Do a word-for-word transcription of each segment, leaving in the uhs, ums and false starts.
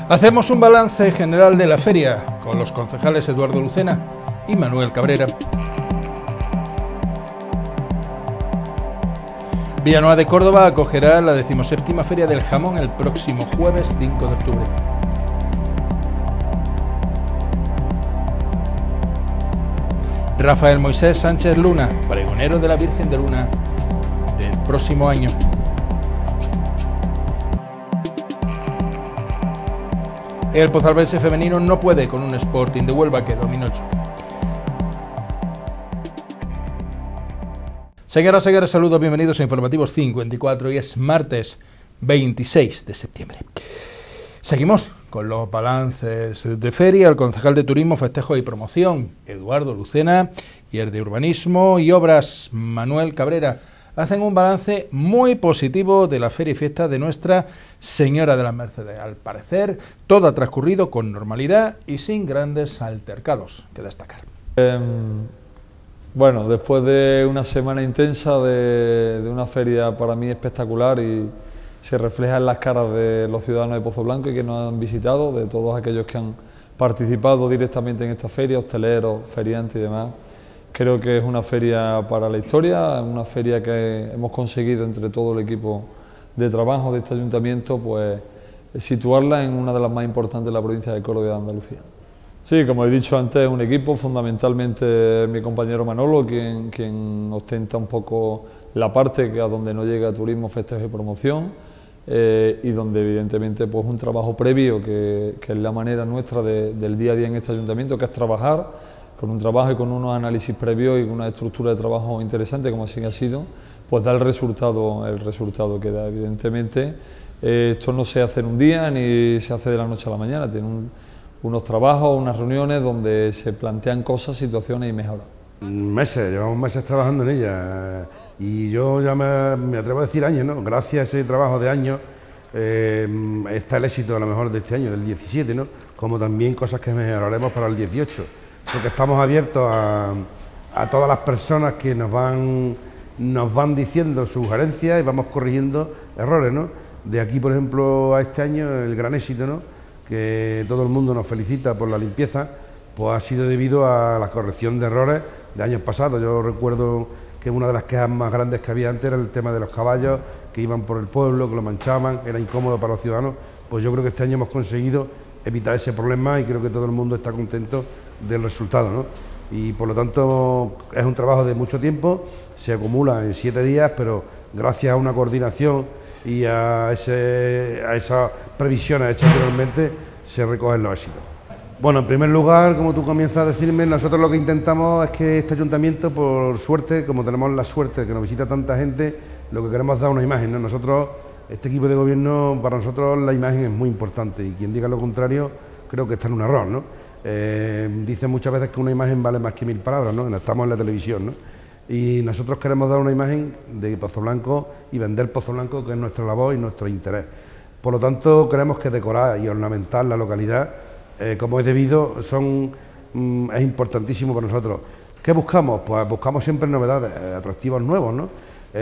Hacemos un balance general de la feria con los concejales Eduardo Lucena y Manuel Cabrera. Villanueva de Córdoba acogerá la decimoséptima Feria del Jamón el próximo jueves cinco de octubre. Rafael Moisés Sánchez Luna, pregonero de la Virgen de Luna del próximo año. El pozalbense femenino no puede con un Sporting de Huelva que dominó el choque. Señoras y señores, saludos, bienvenidos a Informativos cincuenta y cuatro. Hoy es martes veintiséis de septiembre. Seguimos con los balances de feria. El concejal de Turismo, Festejo y Promoción, Eduardo Lucena, y el de Urbanismo y Obras, Manuel Cabrera, hacen un balance muy positivo de la feria y fiesta de Nuestra Señora de las Mercedes. Al parecer, todo ha transcurrido con normalidad y sin grandes altercados que destacar. Eh, bueno, después de una semana intensa, de, de una feria para mí espectacular, y se refleja en las caras de los ciudadanos de Pozoblanco y que nos han visitado, de todos aquellos que han participado directamente en esta feria, hosteleros, feriantes y demás. Creo que es una feria para la historia, una feria que hemos conseguido entre todo el equipo de trabajo de este ayuntamiento, pues situarla en una de las más importantes de la provincia de Córdoba y de Andalucía. Sí, como he dicho antes, es un equipo, fundamentalmente mi compañero Manolo, quien, quien ostenta un poco la parte que a donde no llega turismo, festejo y promoción, eh, y donde evidentemente pues un trabajo previo que, que es la manera nuestra de, del día a día en este ayuntamiento, que es trabajar con un trabajo y con unos análisis previos y una estructura de trabajo interesante, como así ha sido, pues da el resultado, el resultado que da. Evidentemente, eh, esto no se hace en un día ni se hace de la noche a la mañana, tiene un, unos trabajos, unas reuniones donde se plantean cosas, situaciones y mejoras. Meses, llevamos meses trabajando en ella, y yo ya me, me atrevo a decir años, ¿no? Gracias a ese trabajo de años eh, está el éxito a lo mejor de este año, del diecisiete, ¿no? Como también cosas que mejoraremos para el dieciocho. Porque estamos abiertos a, a todas las personas que nos van, nos van diciendo sugerencias y vamos corrigiendo errores, ¿no? De aquí, por ejemplo, a este año, el gran éxito, ¿no? Que todo el mundo nos felicita por la limpieza, pues ha sido debido a la corrección de errores de años pasados. Yo recuerdo que una de las quejas más grandes que había antes era el tema de los caballos que iban por el pueblo, que lo manchaban, era incómodo para los ciudadanos. Pues yo creo que este año hemos conseguido evitar ese problema y creo que todo el mundo está contento del resultado, ¿no? Y por lo tanto es un trabajo de mucho tiempo, se acumula en siete días, pero gracias a una coordinación y a, ese, a esas previsiones hechas anteriormente se recogen los éxitos. Bueno, en primer lugar, como tú comienzas a decirme, nosotros lo que intentamos es que este ayuntamiento, por suerte, como tenemos la suerte de que nos visita tanta gente, lo que queremos es dar una imagen, ¿no? Nosotros, este equipo de gobierno, para nosotros la imagen es muy importante, y quien diga lo contrario creo que está en un error, ¿no? Eh, dicen muchas veces que una imagen vale más que mil palabras, ¿no? Estamos en la televisión, ¿no? Y nosotros queremos dar una imagen de Pozoblanco y vender Pozoblanco, que es nuestra labor y nuestro interés. Por lo tanto, creemos que decorar y ornamentar la localidad, eh, como es debido, son, mm, es importantísimo para nosotros. ¿Qué buscamos? Pues buscamos siempre novedades, eh, atractivos nuevos, ¿no?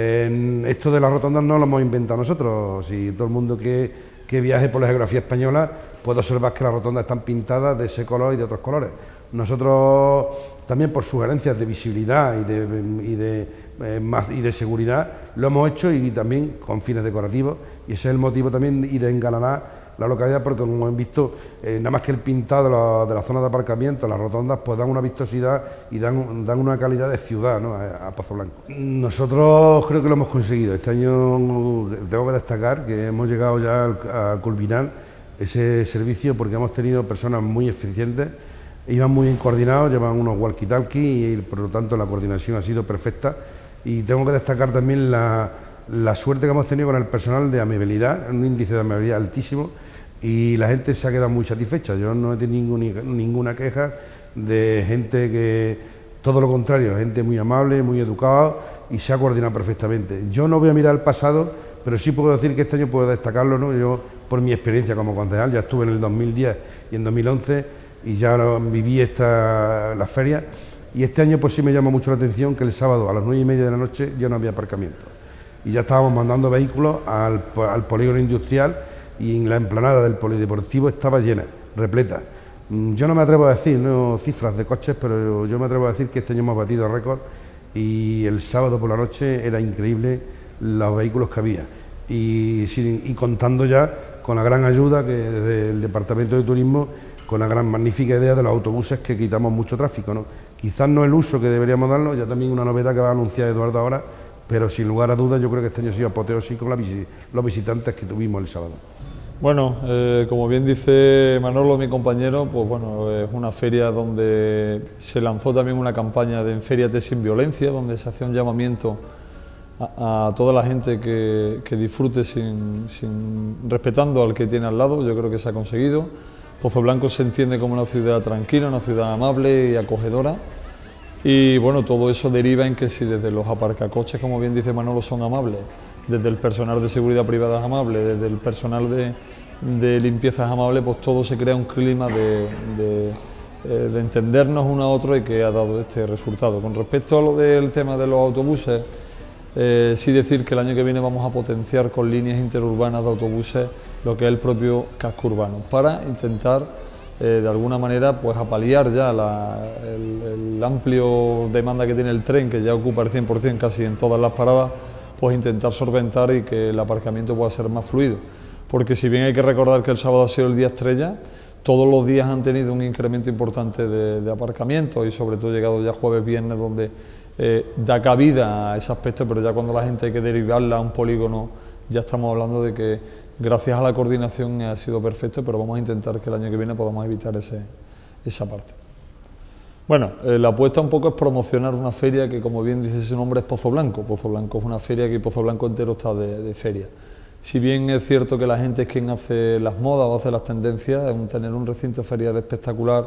Eh, esto de las rotondas no lo hemos inventado nosotros. Si todo el mundo que, que viaje por la geografía española puede observar que las rotondas están pintadas de ese color y de otros colores. Nosotros también, por sugerencias de visibilidad y de, y de, eh, más, y de seguridad, lo hemos hecho, y también con fines decorativos, y ese es el motivo también, y de engalanar la localidad, porque como hemos visto, eh, nada más que el pintado de la, de la zona de aparcamiento, las rotondas, pues dan una vistosidad y dan, dan una calidad de ciudad, ¿no? a, a Pozoblanco. Nosotros creo que lo hemos conseguido. Este año tengo que destacar que hemos llegado ya a, a culminar ese servicio, porque hemos tenido personas muy eficientes, iban muy bien coordinados, llevan unos walkie-talkie y por lo tanto la coordinación ha sido perfecta. Y tengo que destacar también la, la suerte que hemos tenido con el personal de amabilidad, un índice de amabilidad altísimo, y la gente se ha quedado muy satisfecha. Yo no he tenido ningún, ninguna queja de gente que, todo lo contrario, gente muy amable, muy educada, y se ha coordinado perfectamente. Yo no voy a mirar el pasado, pero sí puedo decir que este año puedo destacarlo, ¿no? Yo, por mi experiencia como concejal, ya estuve en el dos mil diez y en dos mil once y ya viví esta, las ferias, y este año pues sí me llama mucho la atención que el sábado a las nueve y media de la noche ya no había aparcamiento, y ya estábamos mandando vehículos al, al polígono industrial, y en la emplanada del polideportivo estaba llena, repleta. Yo no me atrevo a decir no cifras de coches, pero yo me atrevo a decir que este año hemos batido récord y el sábado por la noche era increíble los vehículos que había. Y, y contando ya con la gran ayuda que desde el Departamento de Turismo, con la gran magnífica idea de los autobuses que quitamos mucho tráfico, ¿no? Quizás no el uso que deberíamos darlo, ya también una novedad que va a anunciar Eduardo ahora, pero sin lugar a dudas yo creo que este año ha sido apoteósico con la visi los visitantes que tuvimos el sábado. Bueno, eh, como bien dice Manolo, mi compañero, pues bueno, es una feria donde se lanzó también una campaña de Enfériate sin violencia, donde se hacía un llamamiento a, a toda la gente que, que disfrute sin, sin, respetando al que tiene al lado. Yo creo que se ha conseguido. Pozoblanco se entiende como una ciudad tranquila, una ciudad amable y acogedora. Y bueno, todo eso deriva en que si desde los aparcacoches, como bien dice Manolo, son amables, desde el personal de seguridad privada es amable, desde el personal de, de limpieza es amable, pues todo se crea un clima de, de, de entendernos uno a otro y que ha dado este resultado. Con respecto a lo del tema de los autobuses, eh, sí decir que el año que viene vamos a potenciar con líneas interurbanas de autobuses lo que es el propio casco urbano, para intentar Eh, de alguna manera pues a paliar ya la, el, el amplio demanda que tiene el tren, que ya ocupa el cien por cien casi en todas las paradas, pues intentar solventar y que el aparcamiento pueda ser más fluido, porque si bien hay que recordar que el sábado ha sido el día estrella, todos los días han tenido un incremento importante de, de aparcamiento y sobre todo llegado ya jueves, viernes, donde eh, da cabida a ese aspecto, pero ya cuando la gente hay que derivarla a un polígono, ya estamos hablando de que gracias a la coordinación ha sido perfecto, pero vamos a intentar que el año que viene podamos evitar ese, esa parte. Bueno, eh, la apuesta un poco es promocionar una feria que, como bien dice su nombre, es Pozoblanco. Pozoblanco es una feria que Pozoblanco entero está de, de feria. Si bien es cierto que la gente es quien hace las modas o hace las tendencias, tener un recinto ferial espectacular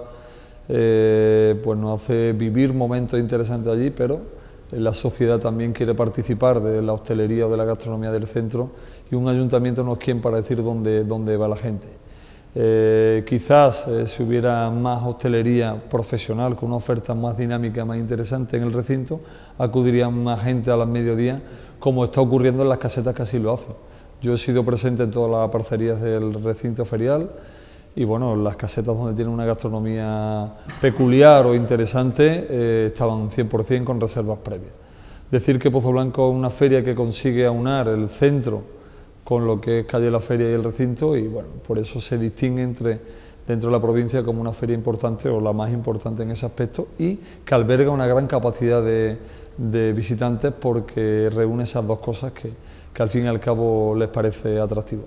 eh, pues nos hace vivir momentos interesantes allí, pero la sociedad también quiere participar de la hostelería o de la gastronomía del centro y un ayuntamiento no es quien para decir dónde, dónde va la gente. Eh, quizás eh, si hubiera más hostelería profesional con una oferta más dinámica, más interesante en el recinto, acudiría más gente a las mediodías, como está ocurriendo en las casetas que así lo hacen. Yo he sido presente en todas las parcerías del recinto ferial y bueno, las casetas donde tienen una gastronomía peculiar o interesante eh, estaban cien por cien con reservas previas. Decir que Pozoblanco es una feria que consigue aunar el centro con lo que es Calle La Feria y el recinto y bueno, por eso se distingue entre, dentro de la provincia como una feria importante o la más importante en ese aspecto y que alberga una gran capacidad de, de visitantes porque reúne esas dos cosas que, que al fin y al cabo les parece atractivo.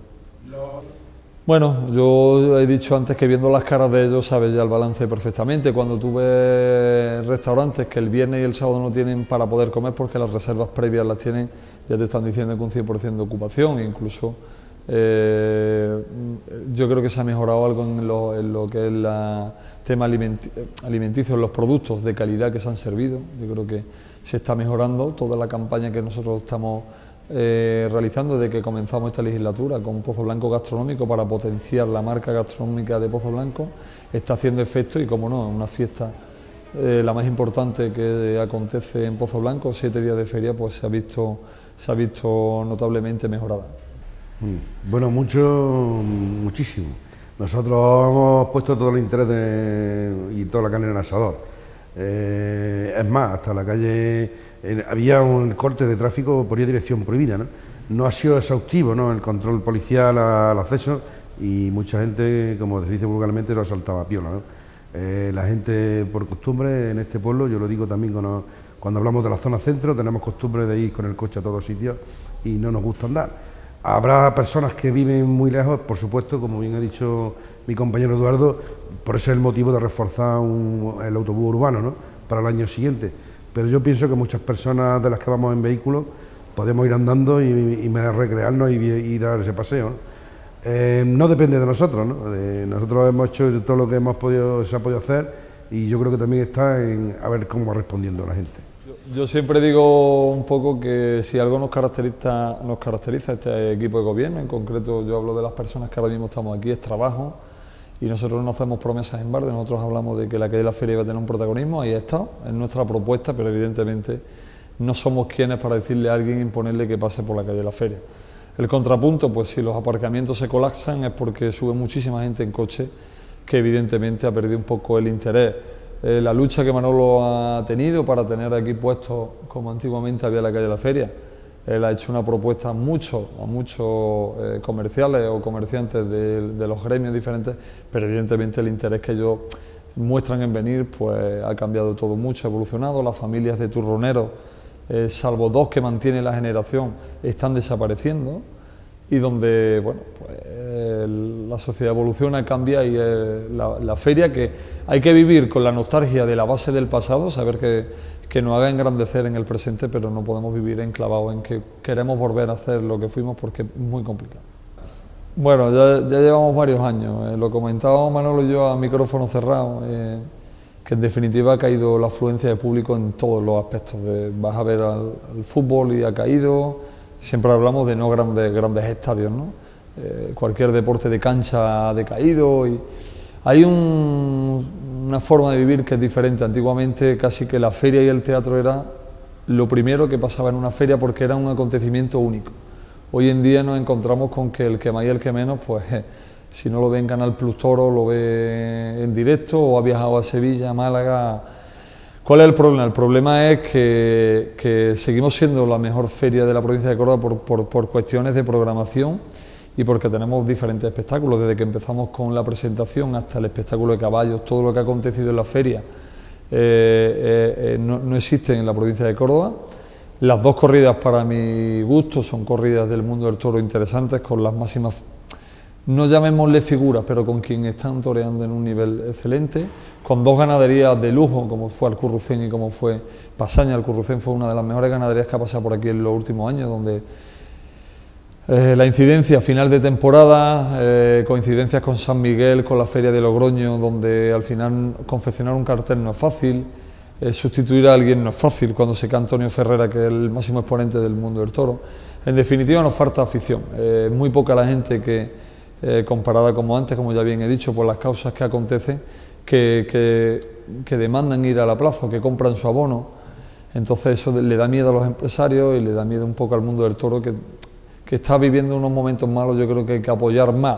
Bueno, yo he dicho antes que viendo las caras de ellos sabes ya el balance perfectamente. Cuando tú ves restaurantes que el viernes y el sábado no tienen para poder comer porque las reservas previas las tienen, ya te están diciendo que un cien por cien de ocupación, incluso eh, yo creo que se ha mejorado algo en lo, en lo que es el tema alimenti alimenticio, en los productos de calidad que se han servido. Yo creo que se está mejorando toda la campaña que nosotros estamos Eh, realizando desde que comenzamos esta legislatura con Pozoblanco Gastronómico para potenciar la marca gastronómica de Pozoblanco, está haciendo efecto y como no, una fiesta eh, la más importante que acontece en Pozoblanco, siete días de feria, pues se ha visto, se ha visto notablemente mejorada. Bueno, mucho, muchísimo. Nosotros hemos puesto todo el interés de, y toda la carne en el asador. Eh, es más, hasta la calle Eh, había un corte de tráfico por dirección prohibida, ¿no? No ha sido exhaustivo, ¿no?, el control policial al acceso y mucha gente, como se dice vulgarmente, lo asaltaba a piola, ¿no? Eh, la gente, por costumbre, en este pueblo, yo lo digo también cuando, cuando hablamos de la zona centro, tenemos costumbre de ir con el coche a todos sitios y no nos gusta andar. Habrá personas que viven muy lejos, por supuesto, como bien ha dicho mi compañero Eduardo, por eso es el motivo de reforzar un, el autobús urbano, ¿no?, para el año siguiente. Pero yo pienso que muchas personas de las que vamos en vehículos podemos ir andando y, y recrearnos y, y dar ese paseo, ¿no? Eh, no depende de nosotros, ¿no? De, nosotros hemos hecho todo lo que hemos podido, se ha podido hacer y yo creo que también está en a ver cómo va respondiendo la gente. Yo, yo siempre digo un poco que si algo nos caracteriza, nos caracteriza este equipo de gobierno, en concreto yo hablo de las personas que ahora mismo estamos aquí, es trabajo. Y nosotros no hacemos promesas en balde, nosotros hablamos de que la calle de la feria iba a tener un protagonismo, ahí está, es nuestra propuesta, pero evidentemente no somos quienes para decirle a alguien, imponerle que pase por la calle de la feria. El contrapunto, pues si los aparcamientos se colapsan es porque sube muchísima gente en coche que evidentemente ha perdido un poco el interés. Eh, la lucha que Manolo ha tenido para tener aquí puestos como antiguamente había en la calle de la Feria. Él ha hecho una propuesta a muchos, a muchos eh, comerciales o comerciantes de, de los gremios diferentes, pero evidentemente el interés que ellos muestran en venir pues ha cambiado todo mucho, ha evolucionado. Las familias de turroneros, eh, salvo dos que mantienen la generación, están desapareciendo, y donde bueno, pues, eh, la sociedad evoluciona, cambia, y eh, la, la feria, que hay que vivir con la nostalgia de la base del pasado, saber que que nos haga engrandecer en el presente, pero no podemos vivir enclavados en que queremos volver a hacer lo que fuimos, porque es muy complicado. Bueno, ya, ya llevamos varios años, eh, lo comentábamos Manolo y yo a micrófono cerrado, eh, que en definitiva ha caído la afluencia de público en todos los aspectos. De, vas a ver al, al fútbol y ha caído, siempre hablamos de no grandes, grandes estadios, ¿no? Eh, cualquier deporte de cancha ha decaído, y hay un, una forma de vivir que es diferente. Antiguamente casi que la feria y el teatro era lo primero que pasaba en una feria, porque era un acontecimiento único. Hoy en día nos encontramos con que el que más y el que menos, pues si no lo ve en Canal Plus Toro, lo ve en directo, o ha viajado a Sevilla, a Málaga. ¿Cuál es el problema? El problema es que, que seguimos siendo la mejor feria de la provincia de Córdoba por, por, por cuestiones de programación, y porque tenemos diferentes espectáculos, desde que empezamos con la presentación hasta el espectáculo de caballos. Todo lo que ha acontecido en la feria eh, eh, eh, no, no existe en la provincia de Córdoba. Las dos corridas, para mi gusto, son corridas del mundo del toro interesantes, con las máximas, no llamémosle figuras, pero con quien están toreando en un nivel excelente, con dos ganaderías de lujo, como fue Alcurrucén y como fue Pasaña. Alcurrucén fue una de las mejores ganaderías que ha pasado por aquí en los últimos años, donde Eh, la incidencia final de temporada, eh, coincidencias con San Miguel, con la Feria de Logroño, donde al final confeccionar un cartel no es fácil, eh, sustituir a alguien no es fácil, cuando se cae Antonio Ferrera, que es el máximo exponente del mundo del toro. En definitiva, nos falta afición. Eh, muy poca la gente que, eh, comparada como antes, como ya bien he dicho, por las causas que acontecen, que, que, que demandan ir a la plaza, que compran su abono. Entonces eso le da miedo a los empresarios y le da miedo un poco al mundo del toro, que que está viviendo unos momentos malos. Yo creo que hay que apoyar más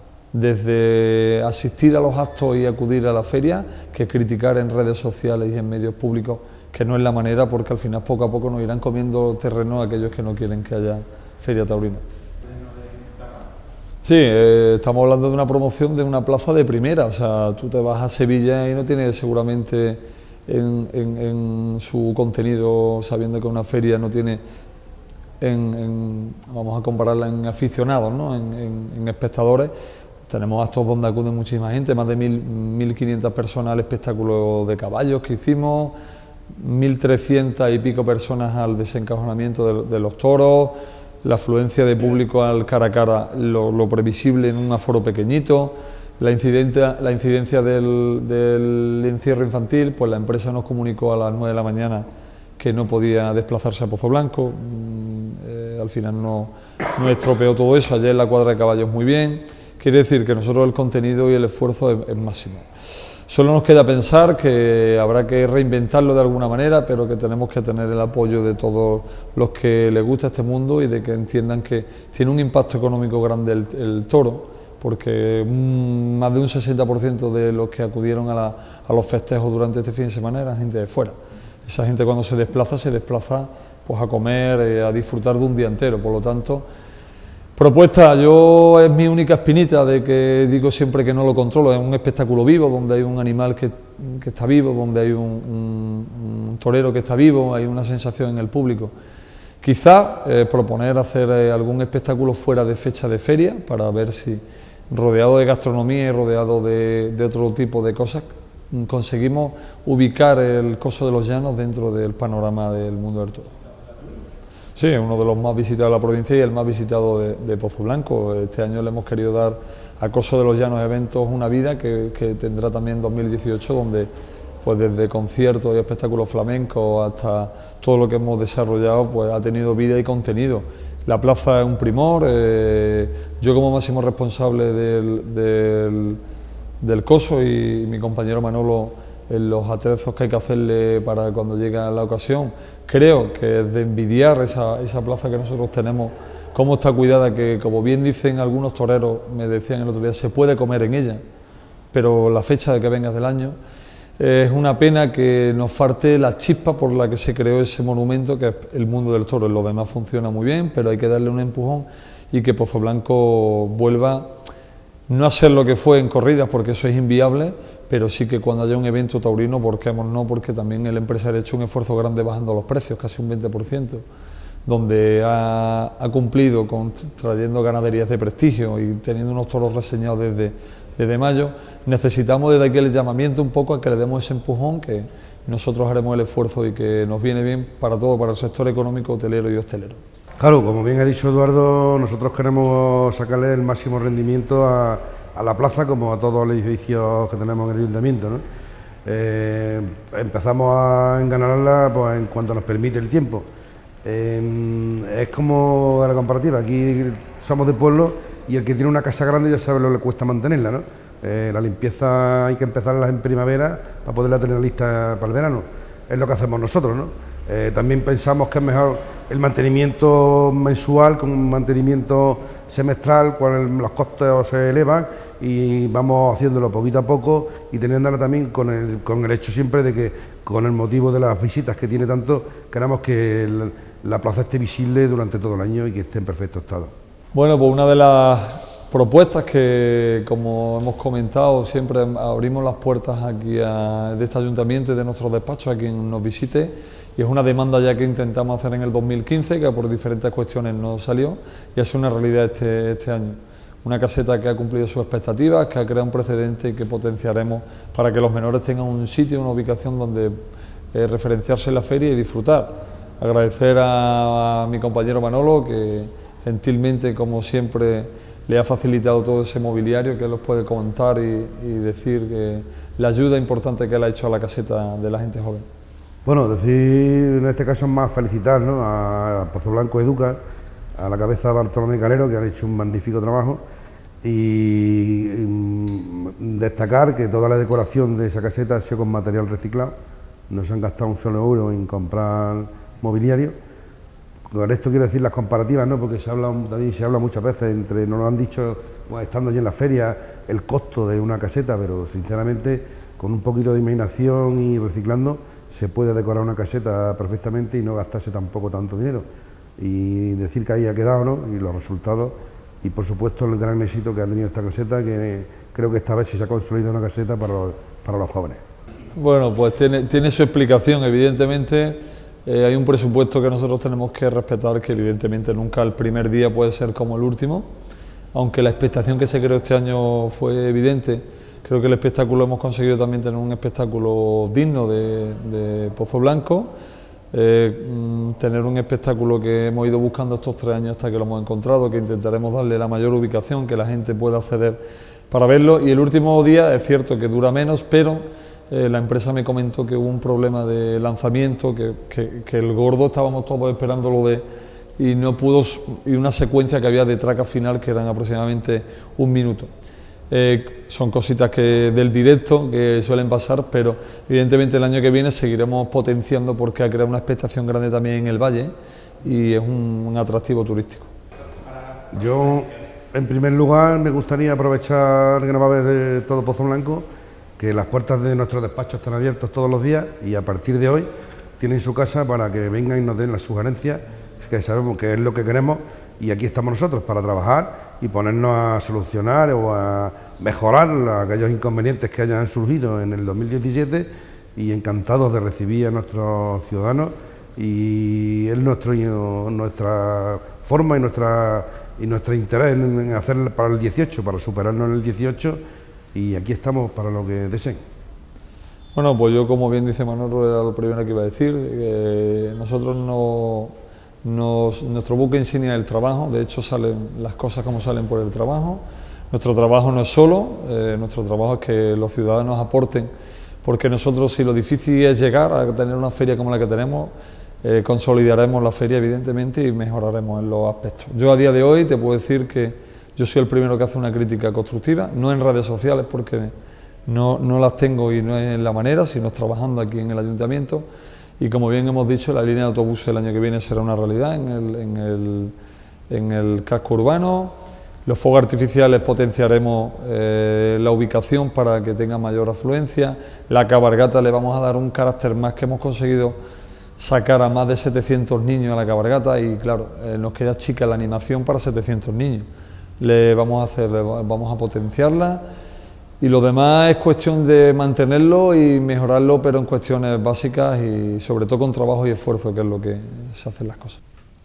desde asistir a los actos y acudir a la feria, que criticar en redes sociales y en medios públicos, que no es la manera, porque al final poco a poco nos irán comiendo terreno aquellos que no quieren que haya feria taurina. Sí, eh, estamos hablando de una promoción de una plaza de primera. O sea, tú te vas a Sevilla y no tienes seguramente en, en, en su contenido, sabiendo que una feria no tiene, En, en, vamos a compararla en aficionados, ¿no? en, en, en espectadores. Tenemos actos donde acude muchísima gente, más de mil quinientas personas al espectáculo de caballos que hicimos, mil trescientas y pico personas al desencajonamiento de, de los toros, la afluencia de público al cara a cara, lo, lo previsible en un aforo pequeñito, la incidencia, la incidencia del, del encierro infantil. Pues la empresa nos comunicó a las nueve de la mañana que no podía desplazarse a Pozo Blanco. Eh, al final no, no estropeó todo eso. Ayer la cuadra de caballos muy bien. Quiere decir que nosotros el contenido y el esfuerzo es, es máximo. Solo nos queda pensar que habrá que reinventarlo de alguna manera, pero que tenemos que tener el apoyo de todos los que les gusta este mundo, y de que entiendan que tiene un impacto económico grande el, el toro, porque un, más de un sesenta por ciento de los que acudieron a, la, a los festejos durante este fin de semana eran gente de fuera. Esa gente, cuando se desplaza, se desplaza pues a comer, eh, a disfrutar de un día entero. Por lo tanto, propuesta, yo es mi única espinita, de que digo siempre que no lo controlo. Es un espectáculo vivo, donde hay un animal que, que está vivo, donde hay un, un, un torero que está vivo, hay una sensación en el público. Quizá eh, proponer hacer eh, algún espectáculo fuera de fecha de feria, para ver si, rodeado de gastronomía y rodeado de, de otro tipo de cosas, conseguimos ubicar el Coso de los Llanos dentro del panorama del mundo del toro. Sí, uno de los más visitados de la provincia y el más visitado de, de Pozo Blanco. Este año le hemos querido dar a Coso de los Llanos Eventos una vida que, que tendrá también dos mil dieciocho, donde pues desde conciertos y espectáculos flamencos hasta todo lo que hemos desarrollado, pues ha tenido vida y contenido. La plaza es un primor. Eh, yo, como máximo responsable del, del del Coso, y mi compañero Manolo, en los atrezos que hay que hacerle para cuando llegue la ocasión, creo que es de envidiar esa, esa plaza que nosotros tenemos cómo está cuidada, que como bien dicen algunos toreros, me decían el otro día, se puede comer en ella, pero la fecha de que venga del año. Eh, es una pena que nos falte la chispa por la que se creó ese monumento, que es el mundo del toro. Lo demás funciona muy bien, pero hay que darle un empujón y que Pozoblanco vuelva no a ser lo que fue en corridas, porque eso es inviable, pero sí que cuando haya un evento taurino, ¿por qué no? Porque también el empresario ha hecho un esfuerzo grande bajando los precios, casi un veinte por ciento, donde ha, ha cumplido con trayendo ganaderías de prestigio y teniendo unos toros reseñados desde, desde mayo. Necesitamos desde aquí el llamamiento un poco a que le demos ese empujón, que nosotros haremos el esfuerzo y que nos viene bien para todo, para el sector económico, hotelero y hostelero. Claro, como bien ha dicho Eduardo, nosotros queremos sacarle el máximo rendimiento a, a la plaza, como a todos los edificios que tenemos en el ayuntamiento, ¿no? Eh, empezamos a enganarla pues, en cuanto nos permite el tiempo. Eh, es como de la comparativa, aquí somos de pueblo y el que tiene una casa grande ya sabe lo que le cuesta mantenerla, ¿no? Eh, la limpieza hay que empezarla en primavera para poderla tener lista para el verano, es lo que hacemos nosotros, ¿no? Eh, también pensamos que es mejor el mantenimiento mensual con un mantenimiento semestral, cuando los costes se elevan, y vamos haciéndolo poquito a poco y teniéndolo también con el, con el hecho siempre de que, con el motivo de las visitas que tiene tanto, queramos que el, la plaza esté visible durante todo el año y que esté en perfecto estado. Bueno, pues una de las propuestas que, como hemos comentado, siempre abrimos las puertas aquí a, de este ayuntamiento y de nuestros despachos a quien nos visite, y es una demanda ya que intentamos hacer en el dos mil quince, que por diferentes cuestiones no salió, y es una realidad este, este año. Una caseta que ha cumplido sus expectativas, que ha creado un precedente y que potenciaremos para que los menores tengan un sitio, una ubicación donde eh, referenciarse en la feria y disfrutar. Agradecer a, a mi compañero Manolo, que gentilmente, como siempre, le ha facilitado todo ese mobiliario, que él os puede comentar y, y decir que la ayuda importante que él ha hecho a la caseta de la gente joven. Bueno, decir en este caso es más felicitar, ¿no?, a Pozoblanco Educa, a la cabeza Bartolomé Calero, que han hecho un magnífico trabajo, y, y destacar que toda la decoración de esa caseta ha sido con material reciclado, no se han gastado un solo euro en comprar mobiliario. Con esto quiero decir las comparativas, ¿no?, porque se habla, también se habla muchas veces, entre, nos lo han dicho bueno, estando allí en la feria, el costo de una caseta, pero sinceramente con un poquito de imaginación y reciclando se puede decorar una caseta perfectamente y no gastarse tampoco tanto dinero. Y decir que ahí ha quedado, ¿no?, y los resultados, y por supuesto el gran éxito que ha tenido esta caseta, que creo que esta vez sí se ha consolidado una caseta para los, para los jóvenes. Bueno, pues tiene, tiene su explicación, evidentemente. Eh, hay un presupuesto que nosotros tenemos que respetar, que evidentemente nunca el primer día puede ser como el último, aunque la expectación que se creó este año fue evidente. Creo que el espectáculo hemos conseguido también tener un espectáculo digno de, de Pozoblanco, eh, tener un espectáculo que hemos ido buscando estos tres años hasta que lo hemos encontrado, que intentaremos darle la mayor ubicación, que la gente pueda acceder para verlo. Y el último día es cierto que dura menos, pero eh, la empresa me comentó que hubo un problema de lanzamiento, que, que, que el gordo estábamos todos esperándolo de y no pudo, y una secuencia que había de traca final que eran aproximadamente un minuto. Eh, son cositas que del directo que suelen pasar, pero evidentemente el año que viene seguiremos potenciando porque ha creado una expectación grande también en el valle y es un, un atractivo turístico. Yo, en primer lugar, me gustaría aprovechar que nos va a ver de todo Pozoblanco, que las puertas de nuestros despachos están abiertos todos los días y a partir de hoy tienen su casa para que vengan y nos den las sugerencias, que sabemos que es lo que queremos, y aquí estamos nosotros para trabajar y ponernos a solucionar o a mejorar aquellos inconvenientes que hayan surgido en el dos mil diecisiete, y encantados de recibir a nuestros ciudadanos, y es nuestro, nuestra forma y nuestra y nuestro interés en hacer para el dieciocho, para superarnos en el dieciocho, y aquí estamos para lo que deseen. Bueno, pues yo, como bien dice Manolo, era lo primero que iba a decir, que nosotros no... Nos, nuestro buque insignia es el trabajo, de hecho salen las cosas como salen por el trabajo. Nuestro trabajo no es solo, eh, nuestro trabajo es que los ciudadanos aporten, porque nosotros, si lo difícil es llegar a tener una feria como la que tenemos, eh, consolidaremos la feria evidentemente y mejoraremos en los aspectos. Yo a día de hoy te puedo decir que yo soy el primero que hace una crítica constructiva, no en redes sociales porque no, no las tengo y no es la manera, sino trabajando aquí en el ayuntamiento. Y como bien hemos dicho, la línea de autobuses el año que viene será una realidad en el, en el, en el casco urbano. Los fuegos artificiales potenciaremos eh, la ubicación para que tenga mayor afluencia. La cabalgata le vamos a dar un carácter más, que hemos conseguido sacar a más de setecientos niños a la cabalgata y claro, eh, nos queda chica la animación para setecientos niños. Le vamos a hacer, le vamos a potenciarla y lo demás es cuestión de mantenerlo y mejorarlo, pero en cuestiones básicas y sobre todo con trabajo y esfuerzo, que es lo que se hacen las cosas.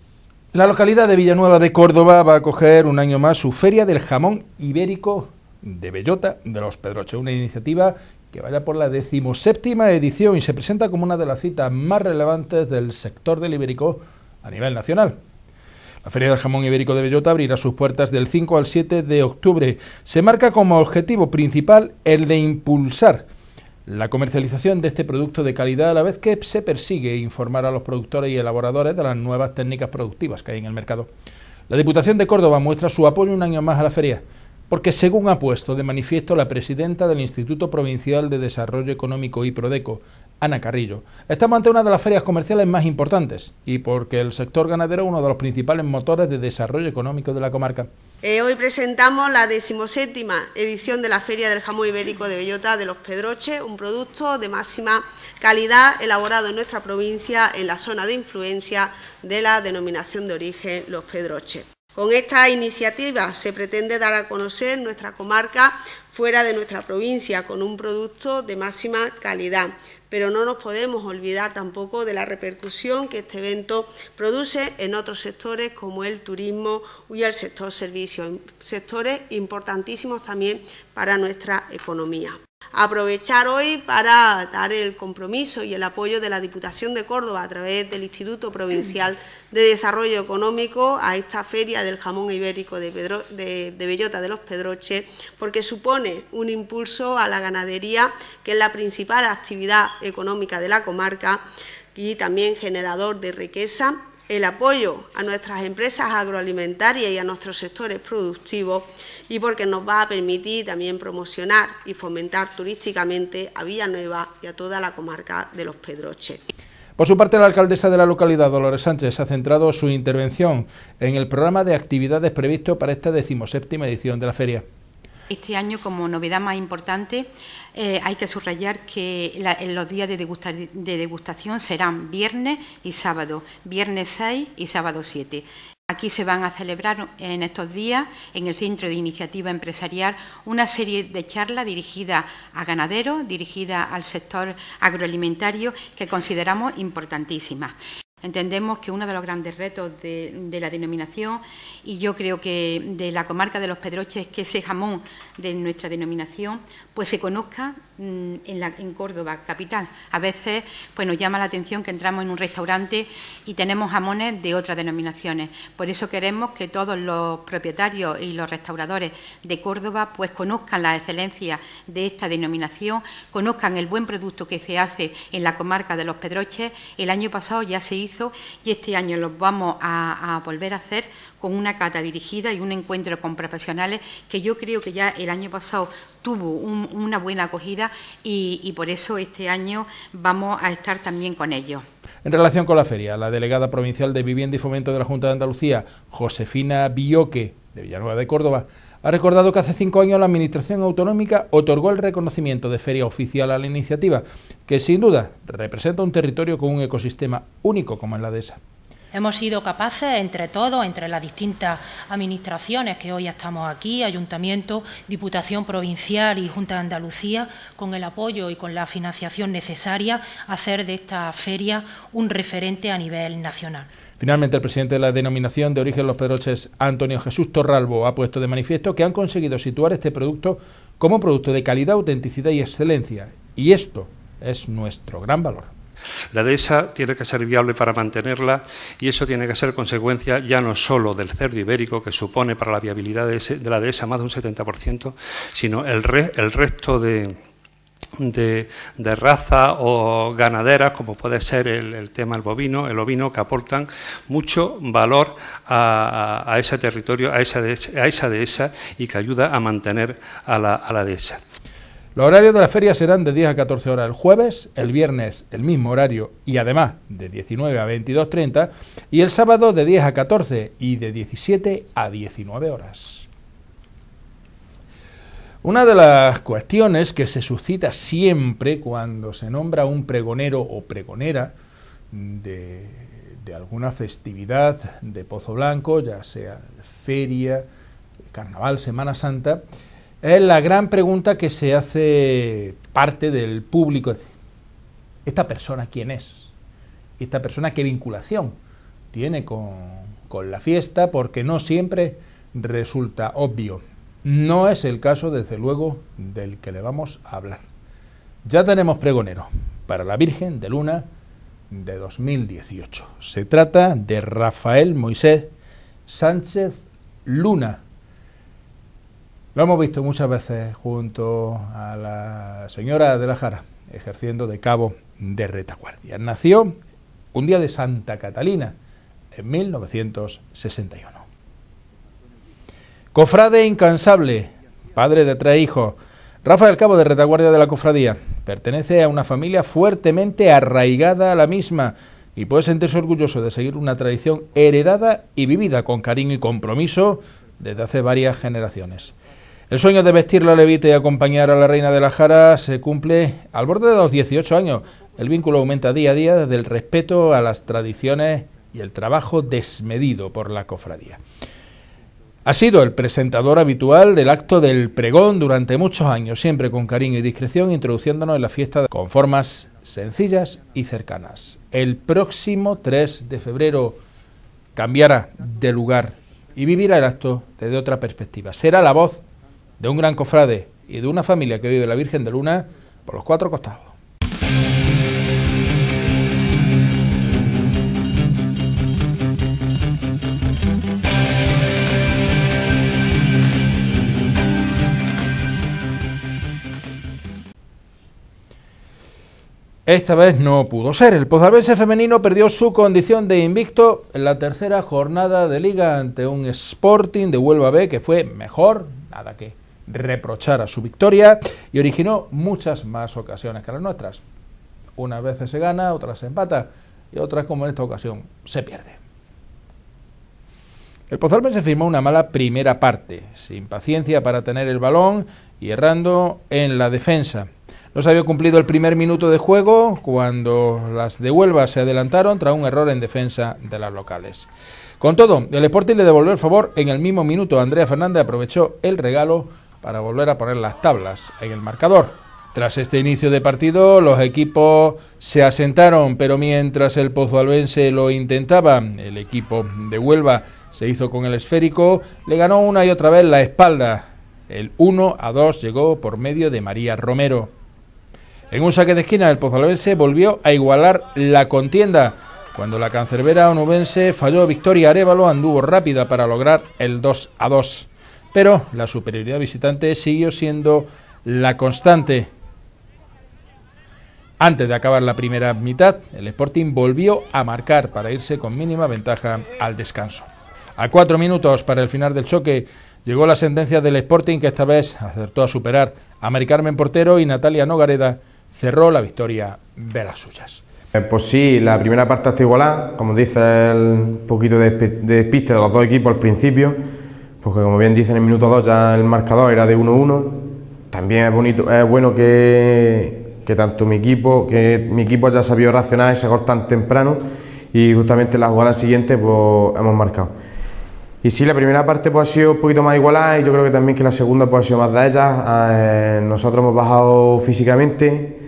La localidad de Villanueva de Córdoba va a acoger un año más su Feria del Jamón Ibérico de Bellota de los Pedroches, una iniciativa que vaya por la decimoséptima edición y se presenta como una de las citas más relevantes del sector del ibérico a nivel nacional. La Feria del Jamón Ibérico de Bellota abrirá sus puertas del cinco al siete de octubre. Se marca como objetivo principal el de impulsar la comercialización de este producto de calidad, a la vez que se persigue informar a los productores y elaboradores de las nuevas técnicas productivas que hay en el mercado. La Diputación de Córdoba muestra su apoyo un año más a la feria, porque según ha puesto de manifiesto la presidenta del Instituto Provincial de Desarrollo Económico y Prodeco, Ana Carrillo, estamos ante una de las ferias comerciales más importantes y porque el sector ganadero es uno de los principales motores de desarrollo económico de la comarca. Eh, hoy presentamos la decimoséptima edición de la Feria del Jamón Ibérico de Bellota de los Pedroches, un producto de máxima calidad elaborado en nuestra provincia en la zona de influencia de la denominación de origen Los Pedroches. Con esta iniciativa se pretende dar a conocer nuestra comarca fuera de nuestra provincia con un producto de máxima calidad, pero no nos podemos olvidar tampoco de la repercusión que este evento produce en otros sectores como el turismo y el sector servicios, sectores importantísimos también para nuestra economía. Aprovechar hoy para dar el compromiso y el apoyo de la Diputación de Córdoba a través del Instituto Provincial de Desarrollo Económico a esta Feria del Jamón Ibérico de, Pedro, de, de Bellota de los Pedroches, porque supone un impulso a la ganadería, que es la principal actividad económica de la comarca y también generador de riqueza, el apoyo a nuestras empresas agroalimentarias y a nuestros sectores productivos y porque nos va a permitir también promocionar y fomentar turísticamente a Villanueva y a toda la comarca de los Pedroches. Por su parte, la alcaldesa de la localidad, Dolores Sánchez, ha centrado su intervención en el programa de actividades previsto para esta decimoséptima edición de la feria. Este año, como novedad más importante, eh, hay que subrayar que la, en los días de, degusta, de degustación serán viernes y sábado, viernes seis y sábado siete. Aquí se van a celebrar en estos días, en el Centro de Iniciativa Empresarial, una serie de charlas dirigidas a ganaderos, dirigidas al sector agroalimentario, que consideramos importantísimas. Entendemos que uno de los grandes retos de, de la denominación, y yo creo que de la comarca de los Pedroches, es que ese jamón de nuestra denominación pues se conozca mmm, en, la, en Córdoba capital. A veces pues nos llama la atención que entramos en un restaurante y tenemos jamones de otras denominaciones. Por eso queremos que todos los propietarios y los restauradores de Córdoba pues conozcan la excelencia de esta denominación, conozcan el buen producto que se hace en la comarca de los Pedroches. El año pasado ya se hizo y este año los vamos a, a volver a hacer con una cata dirigida y un encuentro con profesionales que yo creo que ya el año pasado tuvo un, una buena acogida y, y por eso este año vamos a estar también con ellos. En relación con la feria, la delegada provincial de Vivienda y Fomento de la Junta de Andalucía, Josefina Billoque, de Villanueva de Córdoba, ha recordado que hace cinco años la Administración Autonómica otorgó el reconocimiento de feria oficial a la iniciativa, que sin duda representa un territorio con un ecosistema único como es la dehesa. Hemos sido capaces, entre todos, entre las distintas administraciones que hoy estamos aquí, Ayuntamiento, Diputación Provincial y Junta de Andalucía, con el apoyo y con la financiación necesaria, hacer de esta feria un referente a nivel nacional. Finalmente, el presidente de la denominación de origen Los Pedroches, Antonio Jesús Torralbo, ha puesto de manifiesto que han conseguido situar este producto como producto de calidad, autenticidad y excelencia. Y esto es nuestro gran valor. La dehesa tiene que ser viable para mantenerla y eso tiene que ser consecuencia ya no solo del cerdo ibérico, que supone para la viabilidad de, ese, de la dehesa más de un setenta por ciento, sino el, re, el resto de, de, de razas o ganaderas, como puede ser el, el tema del bovino, el ovino, que aportan mucho valor a, a, a ese territorio, a esa, dehesa, a esa dehesa y que ayuda a mantener a la, a la dehesa. Los horarios de la feria serán de diez a catorce horas el jueves, el viernes el mismo horario y además de diecinueve a veintidós treinta y el sábado de diez a catorce y de diecisiete a diecinueve horas. Una de las cuestiones que se suscita siempre cuando se nombra un pregonero o pregonera de, de alguna festividad de Pozo Blanco, ya sea feria, carnaval, Semana Santa, es la gran pregunta que se hace parte del público. ¿Esta persona quién es? ¿Esta persona qué vinculación tiene con, con la fiesta? Porque no siempre resulta obvio. No es el caso, desde luego, del que le vamos a hablar. Ya tenemos pregonero para la Virgen de Luna de dos mil dieciocho. Se trata de Rafael Moisés Sánchez Luna. Lo hemos visto muchas veces junto a la señora de la Jara, ejerciendo de cabo de retaguardia. Nació un día de Santa Catalina, en mil novecientos sesenta y uno. Cofrade incansable, padre de tres hijos, Rafael Cabo de retaguardia de la cofradía. Pertenece a una familia fuertemente arraigada a la misma y puede sentirse orgulloso de seguir una tradición heredada y vivida con cariño y compromiso desde hace varias generaciones. El sueño de vestir la levita y acompañar a la reina de la Jara se cumple al borde de los dieciocho años. El vínculo aumenta día a día desde el respeto a las tradiciones y el trabajo desmedido por la cofradía. Ha sido el presentador habitual del acto del pregón durante muchos años, siempre con cariño y discreción, introduciéndonos en la fiesta con formas sencillas y cercanas. El próximo tres de febrero cambiará de lugar y vivirá el acto desde otra perspectiva. Será la voz de un gran cofrade y de una familia que vive la Virgen de Luna por los cuatro costados. Esta vez no pudo ser. El pozalbense femenino perdió su condición de invicto en la tercera jornada de Liga ante un Sporting de Huelva B que fue mejor, nada que reprochar a su victoria, y originó muchas más ocasiones que las nuestras. Unas veces se gana, otras se empata y otras, como en esta ocasión, se pierde. El pozalbense firmó una mala primera parte, sin paciencia para tener el balón y errando en la defensa. No se había cumplido el primer minuto de juego cuando las de Huelva se adelantaron tras un error en defensa de las locales. Con todo, el Sporting le devolvió el favor en el mismo minuto. Andrea Fernández aprovechó el regalo para volver a poner las tablas en el marcador. Tras este inicio de partido, los equipos se asentaron, pero mientras el pozalbense lo intentaba, el equipo de Huelva se hizo con el esférico, le ganó una y otra vez la espalda. El uno a dos llegó por medio de María Romero. En un saque de esquina, el pozalbense volvió a igualar la contienda. Cuando la cancerbera onubense falló, Victoria Arévalo anduvo rápida para lograr el dos a dos. Pero la superioridad visitante siguió siendo la constante. Antes de acabar la primera mitad, el Sporting volvió a marcar para irse con mínima ventaja al descanso. A cuatro minutos para el final del choque, llegó la sentencia del Sporting, que esta vez acertó a superar a Mari Carmen Portero, y Natalia Nogareda cerró la victoria de las suyas. Pues sí, la primera parte está igualada, como dice, el poquito de despiste de los dos equipos al principio, porque como bien dice en el minuto dos ya el marcador era de uno uno. También es bonito, es bueno que, que tanto mi equipo, que mi equipo haya sabido reaccionar ese gol tan temprano, y justamente en la jugada siguiente pues hemos marcado. Y sí, la primera parte pues ha sido un poquito más igualada, y yo creo que también que la segunda pues ha sido más de ellas. Eh, nosotros hemos bajado físicamente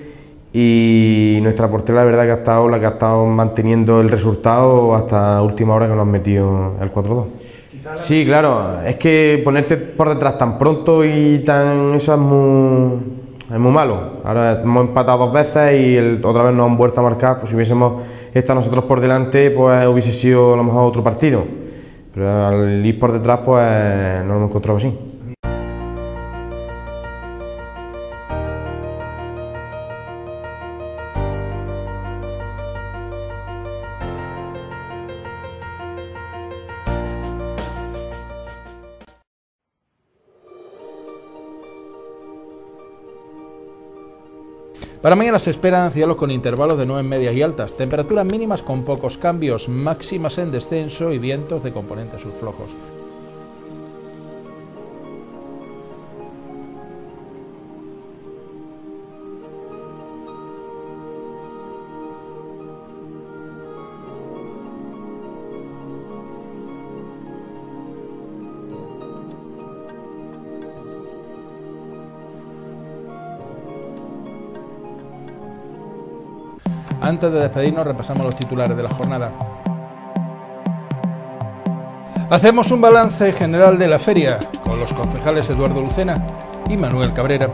y nuestra portera, la verdad, que ha estado la que ha estado manteniendo el resultado hasta última hora, que nos han metido el cuatro dos. Sí, claro, es que ponerte por detrás tan pronto y tan eso es muy, es muy malo. Ahora hemos empatado dos veces y el, otra vez nos han vuelto a marcar. Pues si hubiésemos estado nosotros por delante, pues hubiese sido a lo mejor otro partido. Pero al ir por detrás, pues no lo hemos encontrado así. Para mañana se esperan cielos con intervalos de nubes medias y altas, temperaturas mínimas con pocos cambios, máximas en descenso y vientos de componente sur flojos. Antes de despedirnos, repasamos los titulares de la jornada. Hacemos un balance general de la feria con los concejales Eduardo Lucena y Manuel Cabrera.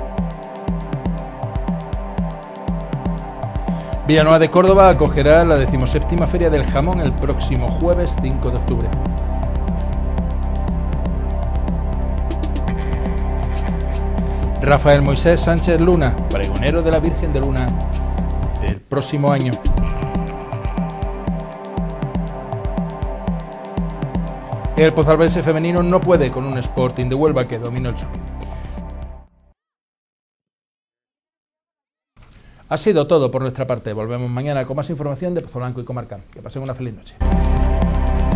Villanueva de Córdoba acogerá la decimoséptima Feria del Jamón el próximo jueves cinco de octubre. Rafael Moisés Sánchez Luna, pregonero de la Virgen de Luna del próximo año. El pozalbense femenino no puede con un Sporting de Huelva que dominó el choque. Ha sido todo por nuestra parte. Volvemos mañana con más información de Pozoblanco y comarca. Que pasen una feliz noche.